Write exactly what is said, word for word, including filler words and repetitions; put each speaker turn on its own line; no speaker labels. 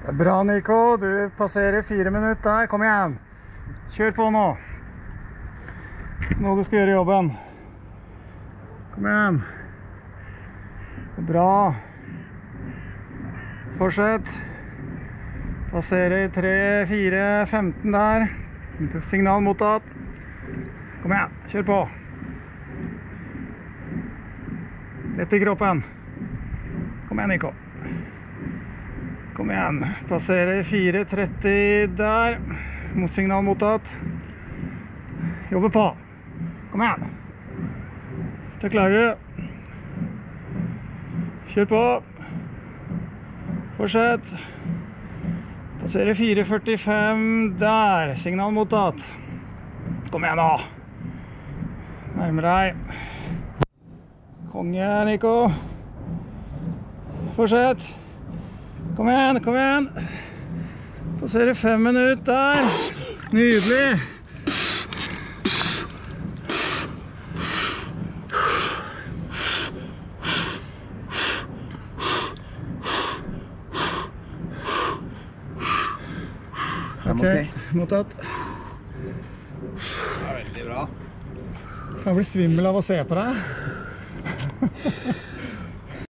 Bra, Nico. Du passerer fire minutter der. Kom igjen. Kjør på nå. Nå du skal gjøre jobben. Kom igjen. Bra. Fortsett. Passerer tre, fire, femten der. Signal mottatt. Kom igjen. Kjør på. Lett i kroppen. Kom igjen, Nico. Kom igjen. Passerer fire, tretti der. Motsignal mottatt. Jobber på. Kom igjen. Det klarer du. Kjør på. Fortsett. Passerer fire, førtifem der. Signal mottatt. Kom igjen da. Nærmer deg. Konge, Nico. Fortsett. Kom igjen, kom igjen. Passerer fem minutter der. Nydelig. Ok, mottatt.
Det er veldig bra.
Jeg blir svimmel av å se på deg.